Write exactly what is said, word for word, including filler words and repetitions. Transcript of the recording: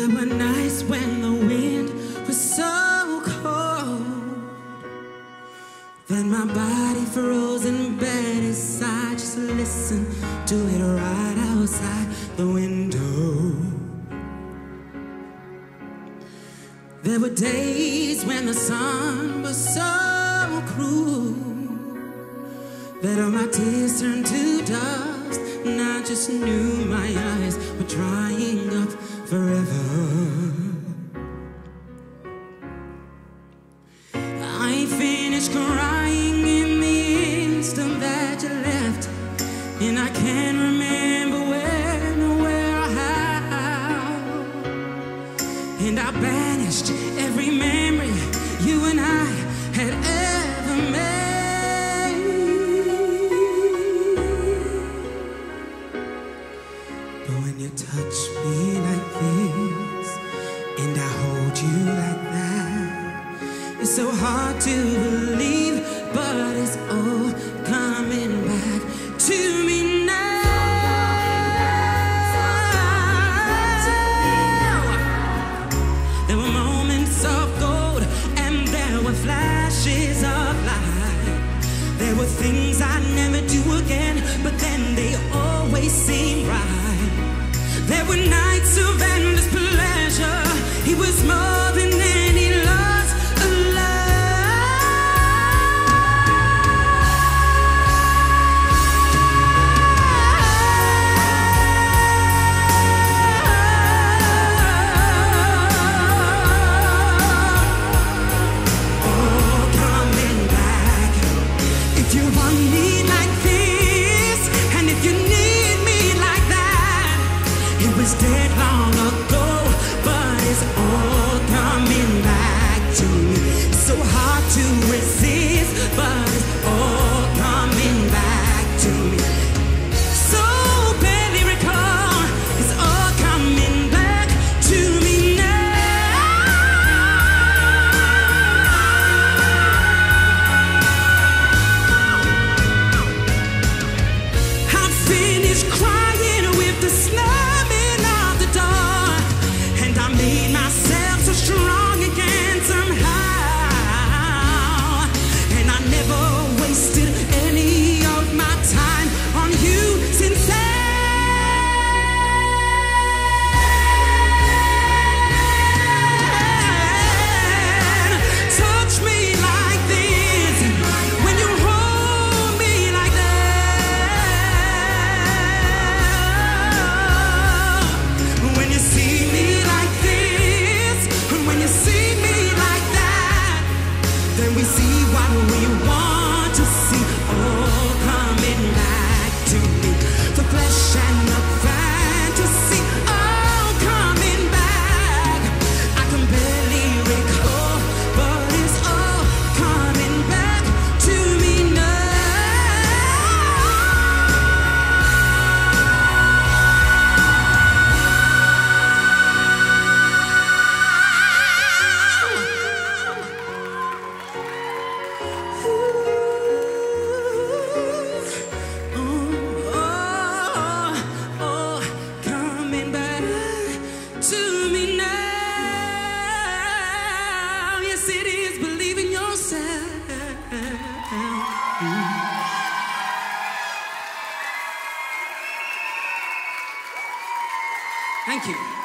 There were nights when the wind was so cold that my body froze in bed as I just listened to it right outside the window. There were days when the sun was so cruel that all my tears turned to dust, and I just knew my eyes were drying up forever. I finished crying in the instant that you left, and I can't remember when or where or how. And I banished every memory you and I had ever made. But when you touch me like this and I hold you like that, it's so hard to believe, but it's all coming back to me now. There were moments of gold and there were flashes of light. There were things I'd never do again, but then they always seemed right. There were nights of endless pleasure. He was more than any loss alive. Oh, coming back. If you want me like this, and if you need me like that, it was dead long ago, but it's all coming back to me. It's so hard to resist, but it's all coming back to me. So barely recall, it's all coming back to me now. I'm finished crying with the slamming of the door, and I made myself so strong again somehow. And I never wasted any of my time on you since then. Touch me like this when you hold me like that. When you see me like this, and when you see me like that, then we see what we want to see, all coming back to me. The flesh and the fantasy, all coming back. I can barely recall, but it's all coming back to me Thank you.